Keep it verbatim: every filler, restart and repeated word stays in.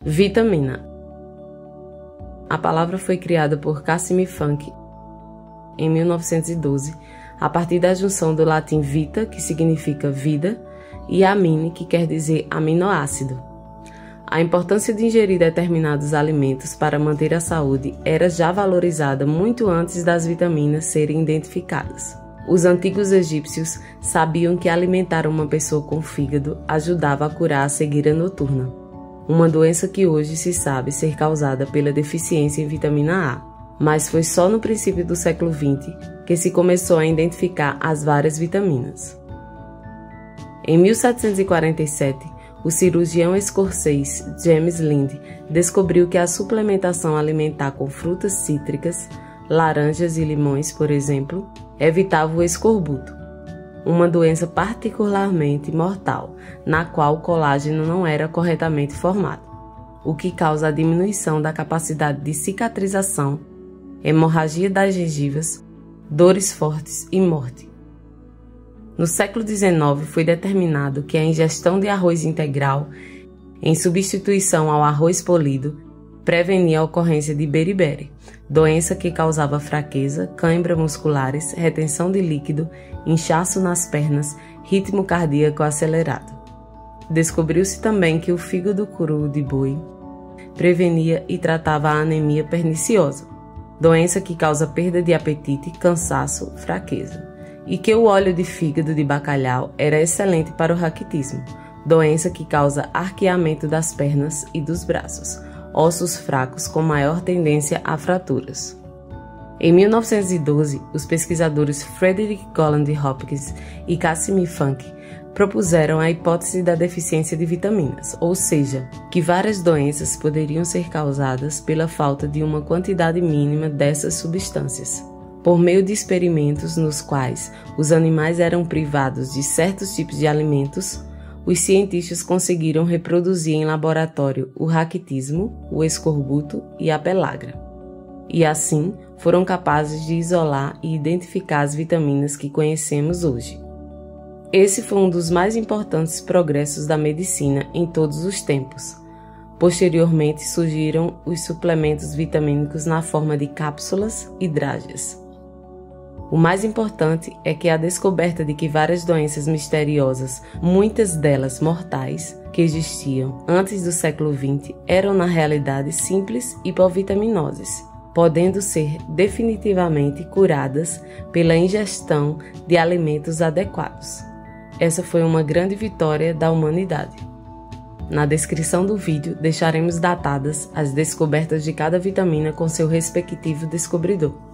Vitamina. A palavra foi criada por Casimir Funk em mil novecentos e doze, a partir da junção do latim vita, que significa vida, e amine, que quer dizer aminoácido. A importância de ingerir determinados alimentos para manter a saúde era já valorizada muito antes das vitaminas serem identificadas. Os antigos egípcios sabiam que alimentar uma pessoa com fígado ajudava a curar a cegueira noturna, uma doença que hoje se sabe ser causada pela deficiência em vitamina A. Mas foi só no princípio do século vinte que se começou a identificar as várias vitaminas. Em mil setecentos e quarenta e sete, o cirurgião escocês James Lind descobriu que a suplementação alimentar com frutas cítricas, laranjas e limões, por exemplo, evitava o escorbuto, uma doença particularmente mortal, na qual o colágeno não era corretamente formado, o que causa a diminuição da capacidade de cicatrização, hemorragia das gengivas, dores fortes e morte. No século dezenove foi determinado que a ingestão de arroz integral, em substituição ao arroz polido, prevenia a ocorrência de beriberi, doença que causava fraqueza, cãibra musculares, retenção de líquido, inchaço nas pernas, ritmo cardíaco acelerado. Descobriu-se também que o fígado cru de boi prevenia e tratava a anemia perniciosa, doença que causa perda de apetite, cansaço, fraqueza, e que o óleo de fígado de bacalhau era excelente para o raquitismo, doença que causa arqueamento das pernas e dos braços, ossos fracos com maior tendência a fraturas. Em mil novecentos e doze, os pesquisadores Frederick Golland Hopkins e Casimir Funk propuseram a hipótese da deficiência de vitaminas, ou seja, que várias doenças poderiam ser causadas pela falta de uma quantidade mínima dessas substâncias. Por meio de experimentos nos quais os animais eram privados de certos tipos de alimentos, os cientistas conseguiram reproduzir em laboratório o raquitismo, o escorbuto e a pelagra. E assim foram capazes de isolar e identificar as vitaminas que conhecemos hoje. Esse foi um dos mais importantes progressos da medicina em todos os tempos. Posteriormente surgiram os suplementos vitamínicos na forma de cápsulas e drágeas. O mais importante é que a descoberta de que várias doenças misteriosas, muitas delas mortais, que existiam antes do século vinte, eram na realidade simples hipovitaminoses, podendo ser definitivamente curadas pela ingestão de alimentos adequados. Essa foi uma grande vitória da humanidade. Na descrição do vídeo deixaremos datadas as descobertas de cada vitamina com seu respectivo descobridor.